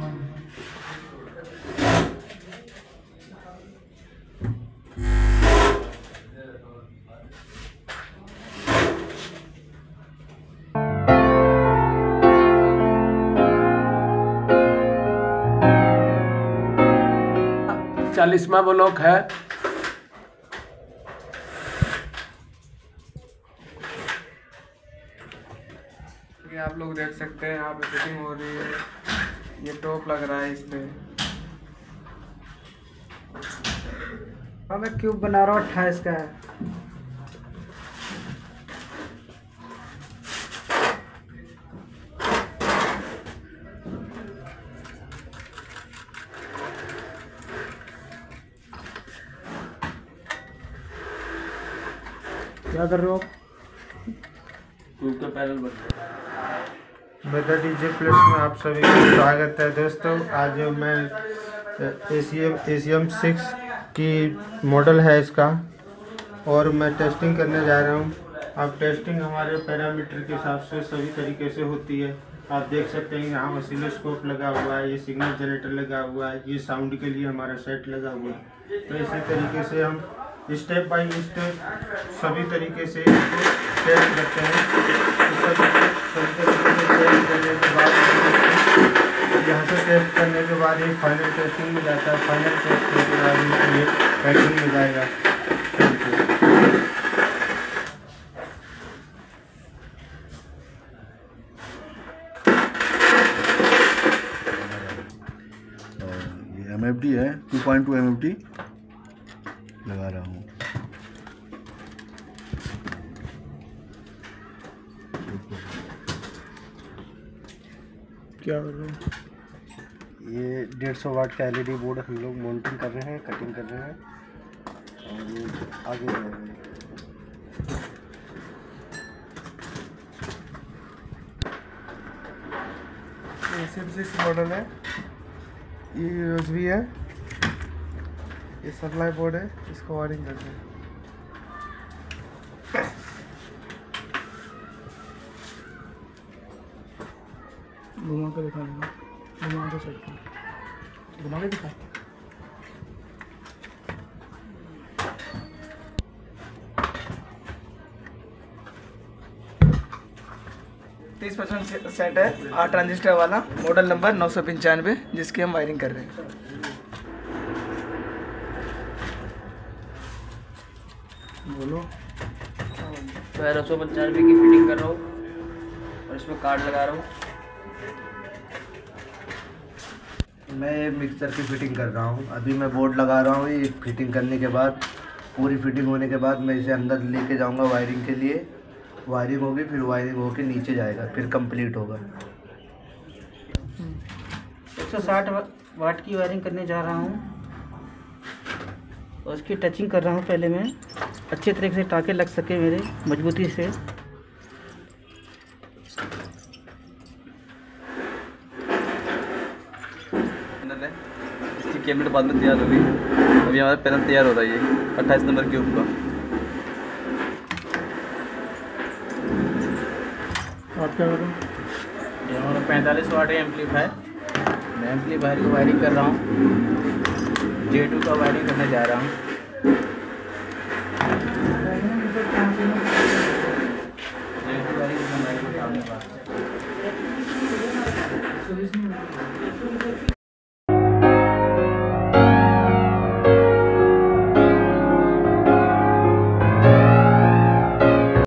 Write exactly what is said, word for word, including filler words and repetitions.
चालीसवां block है। ये आप लोग देख सकते हैं, यहाँ पे फिटिंग हो रही है। ये टॉप लग रहा है इस पे। हाँ, मैं क्यूब बना रहा हूँ, अट्ठाईस का है। क्या कर रहे हो? ट्यूब का पैनल बन रहा है। मेगा डीजे प्लस में आप सभी का स्वागत है दोस्तों। आज मैं एसीएम एसीएम सिक्स की मॉडल है इसका, और मैं टेस्टिंग करने जा रहा हूँ। अब टेस्टिंग हमारे पैरामीटर के हिसाब से सभी तरीके से होती है। आप देख सकते हैं यहाँ ऑसिलोस्कोप लगा हुआ है, ये सिग्नल जनरेटर लगा हुआ है, ये साउंड के लिए हमारा सेट लगा हुआ है। तो इसी तरीके से हम स्टेप बाय स्टेप सभी तरीके से इसको टेस्ट करते हैं। तो सभी सभी तरीके से टेस्ट करने के बाद यहाँ से टेस्ट करने के बाद ये फाइनल टेस्टिंग में जाता है। फाइनल टेस्टिंग के बाद ये पैकिंग में जाएगा। एम एफ डी है, two point two M F D लगा रहा हूँ। क्या कर रहे हो? ये डेढ़ सौ वाट का एलईडी बोर्ड हम लोग माउंटिंग कर रहे हैं, कटिंग कर रहे हैं, और ये आगे बढ़ रहे हैं। एसीएम सिक्स मॉडल है। ये यूएसबी है, ये सप्लाई बोर्ड है, इसको वायरिंग करते हैं। घुमा के दिखा देगा, घुमा के सकते घुमा के दिखा। तीस परसेंट सेट है, आठ ट्रांजिस्टर वाला, मॉडल नंबर नौ सौ पंचानवे, जिसकी हम वायरिंग कर रहे हैं। बोलो। तेरह सौ पंचानवे की फिटिंग कर रहा हूँ और इसमें कार्ड लगा रहा हूँ। मैं मिक्सर की फिटिंग कर रहा हूँ। अभी मैं बोर्ड लगा रहा हूँ। ये फिटिंग करने के बाद, पूरी फिटिंग होने के बाद मैं इसे अंदर लेके जाऊँगा वायरिंग के लिए। वायरिंग होगी, फिर वायरिंग होके नीचे जाएगा, फिर कंप्लीट होगा। एक सौ साठ वाट की वायरिंग करने जा रहा हूँ और उसकी टचिंग कर रहा हूँ। पहले मैं अच्छे तरीके से टाके लग सके मेरे मजबूती से। इसकी कैबिनेट बाद में तैयार होगी। अभी हमारा पैनल तैयार हो रहा है, ये अट्ठाईस नंबर क्यूब का। आप क्या करो? ये हमारा पैंतालीस वाट एम्पलीफायर। मैं एम्पलीफायर की वायरिंग कर रहा हूँ। जे टू का वायरिंग करने जा रहा हूँ। जे टू वायरिंग करने सामने बात।